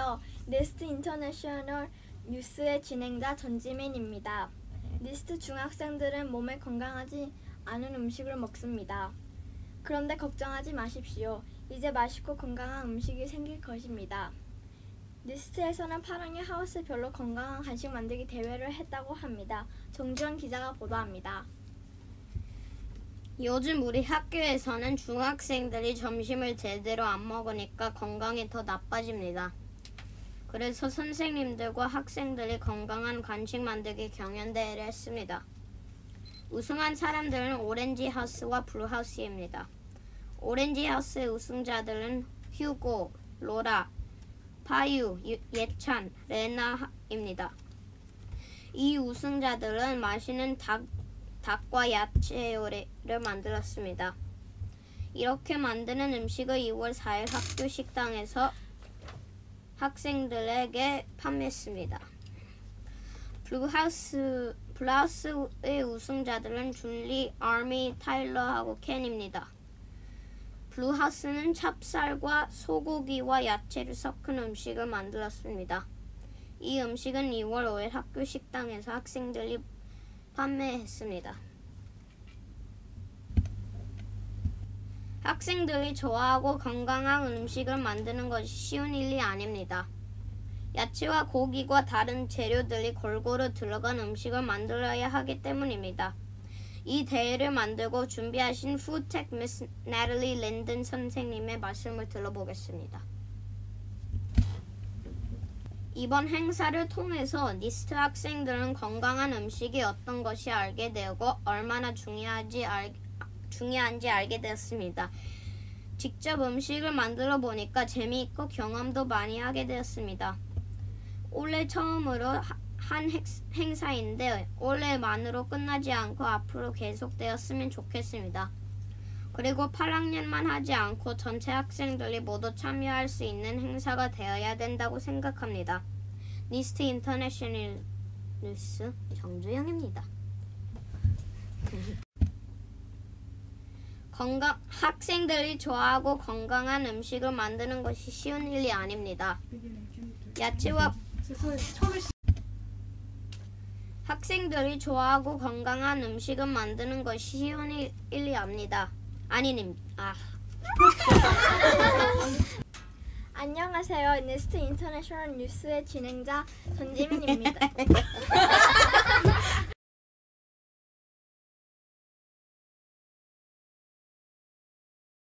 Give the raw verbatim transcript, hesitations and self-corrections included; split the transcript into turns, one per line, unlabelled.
안녕하세요. 니스트 인터내셔널 뉴스의 진행자 전지민입니다. 니스트 중학생들은 몸에 건강하지 않은 음식을 먹습니다. 그런데 걱정하지 마십시오. 이제 맛있고 건강한 음식이 생길 것입니다. 니스트에서는 파랑의 하우스별로 건강한 간식 만들기 대회를 했다고 합니다. 정주현 기자가 보도합니다.
요즘 우리 학교에서는 중학생들이 점심을 제대로 안 먹으니까 건강이 더 나빠집니다. 그래서 선생님들과 학생들이 건강한 간식 만들기 경연대회를 했습니다. 우승한 사람들은 오렌지 하우스와 블루 하우스입니다. 오렌지 하우스의 우승자들은 휴고, 로라, 파유, 예찬, 레나입니다. 이 우승자들은 맛있는 닭, 닭과 야채 요리를 만들었습니다. 이렇게 만드는 음식을 이월 사일 학교 식당에서 학생들에게 판매했습니다. 블루하우스, 블루하우스의 우승자들은 줄리, 아미, 타일러하고 켄입니다. 블루하우스는 찹쌀과 소고기와 야채를 섞은 음식을 만들었습니다. 이 음식은 이월 오일 학교 식당에서 학생들이 판매했습니다. 학생들이 좋아하고 건강한 음식을 만드는 것이 쉬운 일이 아닙니다. 야채와 고기와 다른 재료들이 골고루 들어간 음식을 만들어야 하기 때문입니다. 이 대회를 만들고 준비하신 푸드텍 미스 나탈리 랜든 선생님의 말씀을 들어보겠습니다. 이번 행사를 통해서 니스트 학생들은 건강한 음식이 어떤 것이 알게 되고 얼마나 중요하지 알, 중요한지 알게 되었습니다. 직접 음식을 만들어 보니까 재미있고 경험도 많이 하게 되었습니다. 올해 처음으로 한 행사인데 올해만으로 끝나지 않고 앞으로 계속되었으면 좋겠습니다. 그리고 팔 학년만 하지 않고 전체 학생들이 모두 참여할 수 있는 행사가 되어야 된다고 생각합니다. 니스트 인터내셔널 뉴스 정주영입니다. 건강, 학생들이 좋아하고 건강한 음식을 만드는 것이 쉬운 일이 아닙니다. 야채와 학생들이 좋아하고 건강한 음식을 만드는 것이 쉬운 일, 일이 아닙니다. 아니님, 아.
안녕하세요. 니스트 인터내셔널 뉴스의 진행자 전지민입니다.